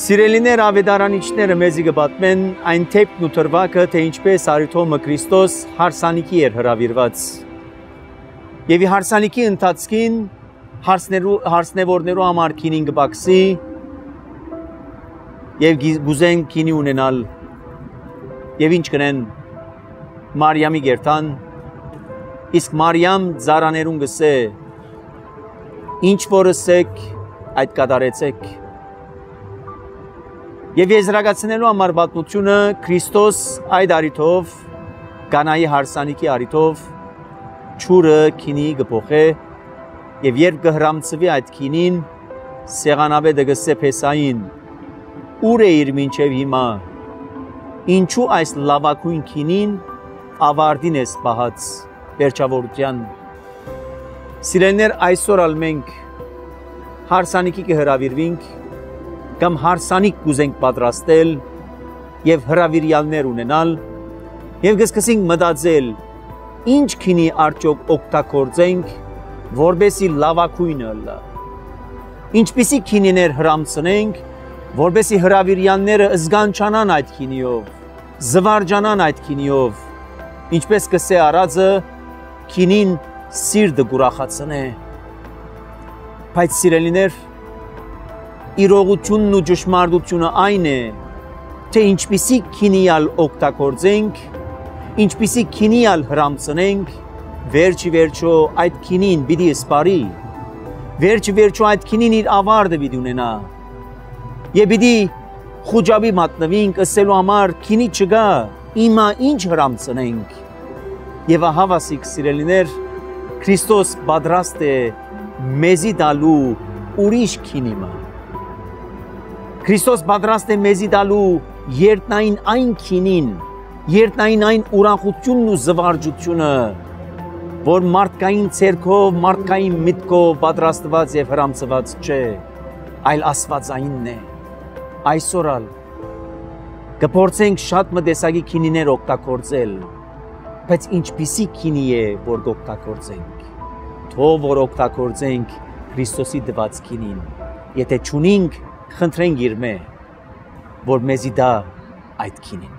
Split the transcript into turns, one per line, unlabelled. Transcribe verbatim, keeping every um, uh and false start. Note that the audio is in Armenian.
Սիրելիներ ավետարանիչները մեզի կպատմեն այն թեփն ու թրվակը, թե ինչպես Արիթոմը Քրիստոս հարսանիքի էր հրավիրված։ Եվ ի հարսանիքի ընթացքին հարսնևորներու համար քինին կբաքսի եւ գուզեն քինի ունենալ եւ ինչ կնեն Մարիամի գերտան, իսկ Մարիամ ծառաներուն գսե ինչ որ ասեք այդ կատարեցեք։ Եվ եզրակացնելու համար պատմությունը Քրիստոս այդ արիթով, Կանայի հարսանիքի արիթով ջուրը քինի կփոխե եւ երբ կհրամցվի այդ քինին, սեղանավետը գսե Փեսային, ուր է իր մինչեւ հիմա, ինչու այս լավակույն քինին ավարտին ես պահած վերջավորության։ Սիրելիներ, այսօր ալ մենք հարսանիքի կհրավիրվենք կամ հարսանիք կուզենք պատրաստել եւ հրավիրյալներ ունենալ եւ կսկսենք մտածել ինչ քինի արդյոք օգտագործենք որբեսի լավակույնը լա, ինչպիսի քինիներ հրամցնենք որբեսի հրավիրյալները զգանչանան այդ քինիով, զվարճանան այդ քինիով, ինչպես կսե արածը քինին սիրտը կուրախացնե։ Բայց սիրելիներ, իրողությունն ու ճշմարտությունը այն է, թե ինչպիսի քինիալ օգտագործենք, ինչպիսի քինիալ հրամցնենք, վերջի վերջո այդ քինին պիտի սպարի, վերջի վերջո այդ քինին իր ավարտը պիտի ունենա, եւ պիտի խուճապի մատնվենք ասելու համար քինի չկա, իմա ինչ հրամցնենք։ Եվ ահա վասիկ սիրելիներ, Քրիստոս պատրաստ է մեզի տալու ուրիշ քինիմը։ Քրիստոս պատրաստ է մեզի տալու երտնային այն քինին, երտնային այն ուրախությունն ու զվարճությունը, որ մարդկային ցերքով, մարդկային միտքով պատրաստված եւ հրամցված չէ, այլ աստվածայինն է։ Այսօր ալ կփորձենք շատ մտեսակի քինիներ օգտագործել, բայց ինչպիսի քինի է, որ կօգտագործենք։ Թող որ օգտագործենք Քրիստոսի տված քինին։ Եթե չունենք, խնդրենք իր մե, որ մեզի դա այդ քինին։